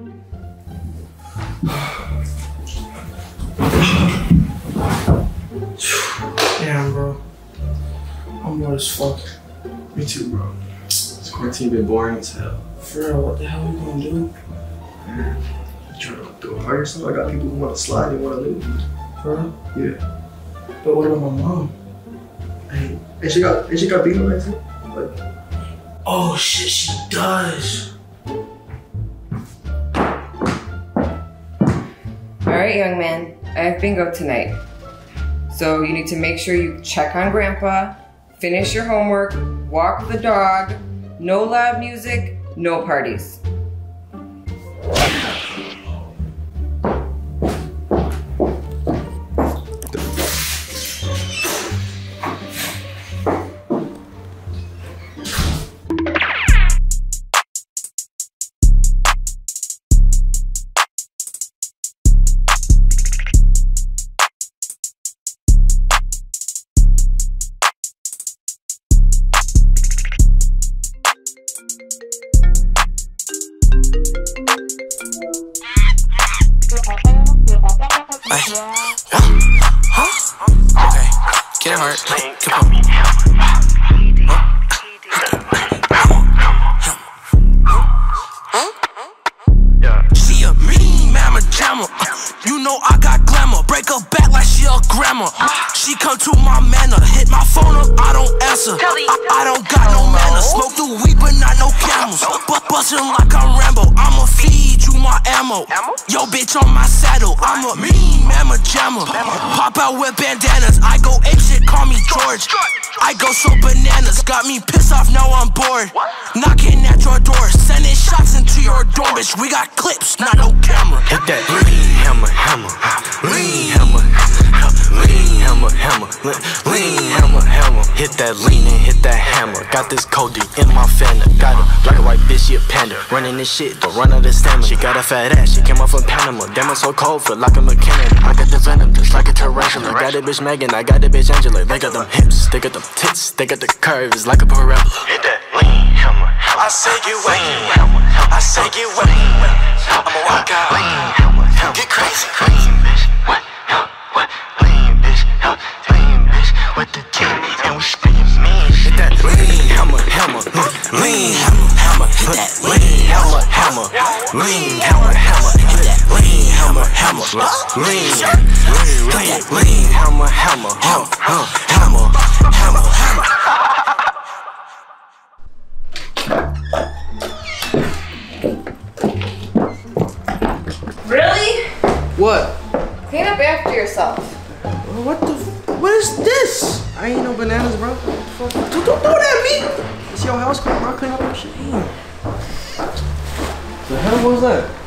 Damn, bro. I'm bored as fuck. Me too, bro. This quarantine been boring as hell. For real, what the hell we gonna do? Man, you trying to do a party or something? I got people who want to slide and want to leave. For real? Yeah. But what about my mom? Hey, and she got beat on that too? Like, oh shit, she does. Alright, young man, I have bingo tonight. So you need to make sure you check on Grandpa, finish your homework, walk the dog, no loud music, no parties. Okay, get it hard. Come on. She a mean mama jamma. You know I got glamour. Break her back like she a grandma. She come to my manor. Hit my phone up, I don't answer. I don't got no manners. Smoke the weed but not no camels. Bustin' like I'm Rambo. I'ma feed you my ammo. Yo bitch on my saddle. I'm a mean mama jamma. Pop out with bandanas. I go ape shit, call me George. I go so bananas. Got me pissed off, now I'm bored. Knocking at your door. Sending shots into your door, bitch. We got clips, not no camera. Hit that lean hammer, hammer. Lean hammer. Lean hammer, hammer. Lean hammer, hammer. Hit that lean and hit that hammer. Got this Cody in my fender. Got a black and white bitch, she a panda. Running this shit, but run out of stamina. She got a fat ass, she came off from Panama. Damn, I'm so cold, feel like I'm a cannon. I got the venom, just like a tarantula. Got a bitch Megan, I got the bitch Angela. They got them hips, they got them tits, they got the curves like a parabola. Hit that lean hammer. I say get wet, I say get wet. I'ma walk out, get crazy, crazy bitch. What? Lean bitch, lean bitch. With the T and we spinning mean. Hit that lean hammer, hammer. Lean hammer, hammer. Hit that lean hammer, hammer. Lean hammer, hammer. Hit that lean hammer, hammer. Lean hammer, hammer. Hammer, hammer, hammer. Really? What? Clean up after yourself. What is this? I ain't no bananas, bro. Don't do that, me. It's your house, bro. Clean up your shit. The hell was that?